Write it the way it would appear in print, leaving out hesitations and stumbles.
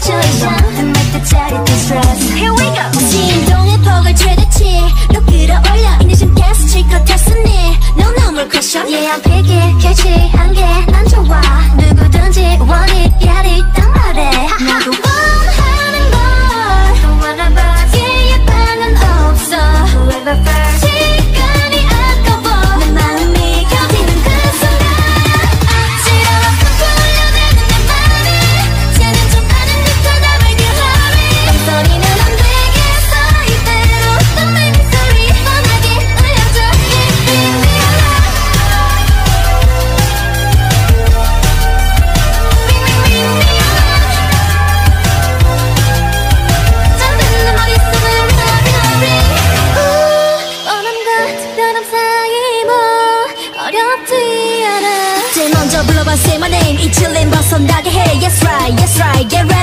congratulations and make the charity stress. Here we go. 진동의 폭을 최대치 너 끌어올려 인내심 계속 칠것 같으니 No more question. Yeah I'm picky catchy 한게난 좋아 누구든지 원이 야리 딱 말해 나도 원하는 걸 Don't wanna buzz yeah 방은 없어 Whoever first 시간이 아까워 내 마음이 켜지는 그 순간 어지러워 쿵쿵 흘려대는 내 맘이 쟤는 좀 아는 듯하다 break it hurry 소리는 안 되겠어 이대로 Don't make me sorry 뻔하게 울려줘 Give me your love Bring me your love 잠드는 내 머릿속을 hurry 뻔한 것처럼 사이 뭐 어렵지 않아 제일 먼저 불러봐 say my name 이 칠린 벗어나게 해 Yes right get